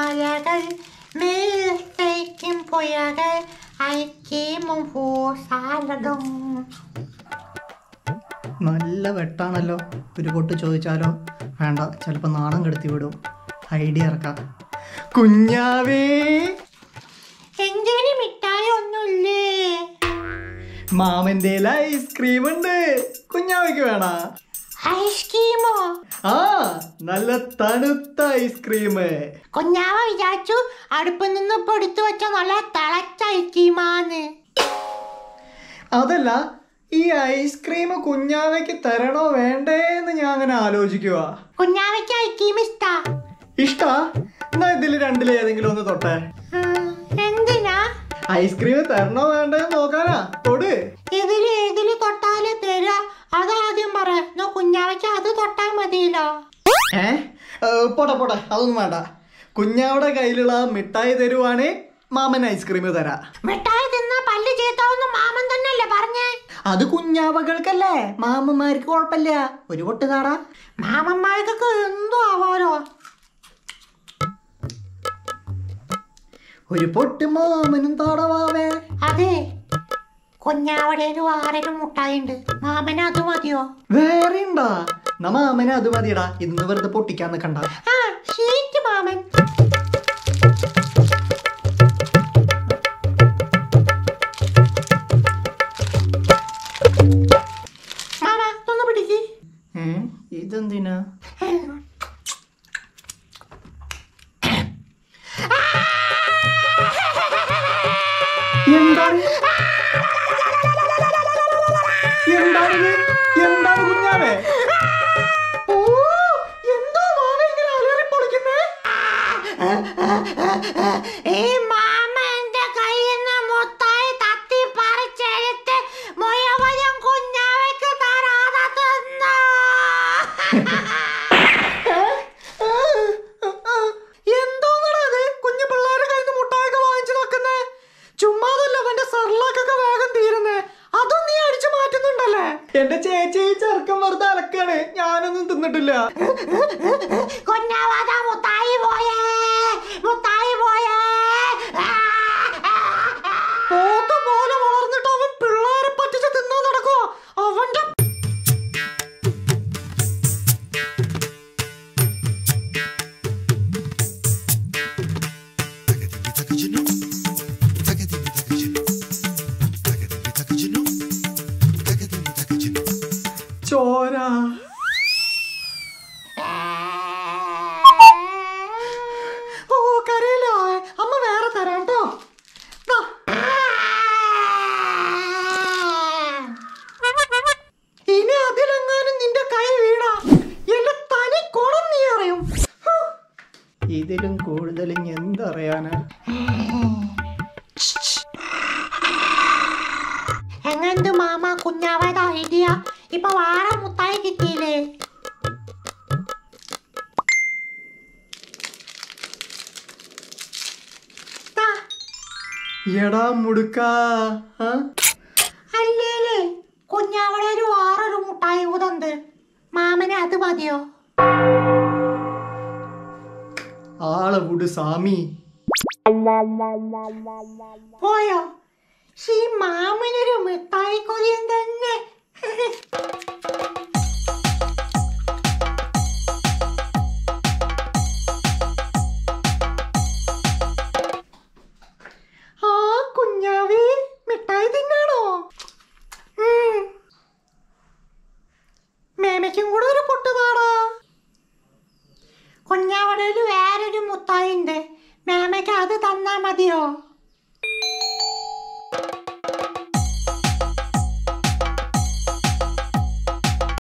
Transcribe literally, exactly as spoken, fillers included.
മലകൾ മേൽത്തേക്കും പുഴകൾ ഐക്യമം പൂസാലടും. നല്ല വെട്ടാണല്ലോ. ഒരു പൊട്ട് ചോദിച്ചാലോ? വേണ്ട, ചിലപ്പോൾ നാണം കെടുത്തി വിടും. ഐഡിയ ഇറക്കാം. കുഞ്ഞാവേ, എന്തിന് മിഠായി ഒന്നുമില്ലേ? മാമന്റെ ഐസ്ക്രീം ഉണ്ട്, കുഞ്ഞാവയ്ക്ക് വേണ? ഐസ്ക്രീമോ? ആ, നല്ല തണുത്ത ഐസ്ക്രീം. കുഞ്ഞാവ വിചാരിച്ചു അടുപ്പിൽ നിന്ന് ഇപ്പൊ എടുത്തു വെച്ച നല്ല തിളച്ച ഐസ്ക്രീമാന്ന്. അതല്ല, ഈ ഐസ്ക്രീം കുഞ്ഞാവയ്ക്ക് തരണോ വേണ്ടേ എന്ന് ഞാൻ അങ്ങനെ ആലോചിക്കുക. കുഞ്ഞാവയ്ക്ക് ഐസ്ക്രീം ഇഷ്ടാ? ഇഷ്ടാ? എന്നാ ഇതില് രണ്ടില് ഏതെങ്കിലും ഒന്ന് തൊട്ടെ. എന്തിനാ? ഐസ്ക്രീം തരണോ വേണ്ടേ നോക്കാനാ. തൊട്. ഇതില് ഏതില് തൊട്ടാല് തരാ? അതാദ്യം പറ. കുഞ്ഞാവയ്ക്ക് അത് തൊട്ടാ മതിയല്ലോ. ഏ പോട്ടെ പോട്ടെ, അതൊന്നും വേണ്ട. കുഞ്ഞാവിടെ കയ്യിലുള്ള മിഠായി തരുവാണ്, മാമൻ ഐസ്ക്രീം തരാ. മിഠായി തിന്നാ പല്ല് ചീത്താവുന്ന മാമൻ തന്നെയല്ലേ പറഞ്ഞേ? അത് കുഞ്ഞാവകൾക്കല്ലേ, മാമന്മാർക്ക് കുഴപ്പമില്ല. ഒരു പൊട്ട് താടാ. മാമന്മാർക്കൊക്കെ എന്തോ ആവാലോ. ഒരു പൊട്ട് മാമനും താടവാവേ. അതെ, കുഞ്ഞാവിടെ ആറൊരു മുട്ടായി ഉണ്ട്. മാമന് അത് മതിയോ? വേറെ ഉണ്ടാ? നമ്മ മാമന് അത് മതിയടാ. ഇന്ന് വെറുതെ പൊട്ടിക്കാൻ നിൽക്കണ്ട. ആ ഷീറ്റ് മാമൻ. മാമ ഒന്ന് പിടിക്ക്. ഇതെന്തിനാ? എന്താണ് എന്താണ് എന്താണ് കുഞ്ഞാവേ? ഓ, എന്തോ മാമ ഇങ്ങനെ അലറി പൊളിക്കുന്നേ? ഈ മാമ എന്റെ കയ്യിൽ നിന്ന് മുട്ടായി തത്തി പറിച്ചെടുത്ത് മുഴുവനും കുഞ്ഞാവയ്ക്ക് തരാതെ തിന്നു. എന്തോന്നടാ ഇത്? കുഞ്ഞു പിള്ളേരുടെ കയ്യിൽ നിന്ന് മുട്ടായൊക്കെ വാങ്ങിച്ചു നോക്കുന്നേ? ചുമ്മാതല്ല അവന്റെ സർലാക്കൊക്കെ വേഗം തീരുന്നേ. അതും നീ അടിച്ചു മാറ്റുന്നുണ്ടല്ലേ? എന്റെ ചേച്ചി ചെറുക്കം വെറുതെ അലക്കാണ്, ഞാനൊന്നും തിന്നിട്ടില്ല. കുഞ്ഞാവാ മുട്ടായി പോയേ, മുട്ടായി പോയേ. പോത്ത പോലെ വളർന്നിട്ട് അവൻ പിള്ളേരെ പറ്റിച്ച് തിന്നാൻ നടക്കോ? അവന്റെ ചോര. ഓ, കരയില്ലോ. അമ്മ വേറെ തരാം കേട്ടോ. ഇനി അതിലെങ്ങാനും നിന്റെ കൈ വീണാ എന്റെ തനി കുളം നീ അറിയും. ഇതിലും കൂടുതൽ എന്തറിയാനാ? എങ്ങനെന്ത് മാമ കുഞ്ഞാവയുടെ ഐഡിയ? ഇപ്പൊ വേറെ മുട്ടായി കിട്ടിയില്ലേ? എടാ മുടുക്കാ. അല്ലേലേ, കുഞ്ഞാവടെ ഒരു വേറൊരു മുട്ടായി കൂതണ്ട്. മാമന് അത് മതിയോ? ആളെ വിട് സാമി. പോയോ? ഈ മാമനൊരു മിഠായി കൊതിയൻ തന്നെ. ആ കുഞ്ഞാവേ, മിഠായി തിന്നാണോ? മേമയ്ക്കും കൂടെ ഒരു പൊട്ട് താടാ. കുഞ്ഞാവടയിൽ വേറൊരു മുട്ടായി ഉണ്ട്. മേമയ്ക്ക് അത് തന്നാ മതിയോ?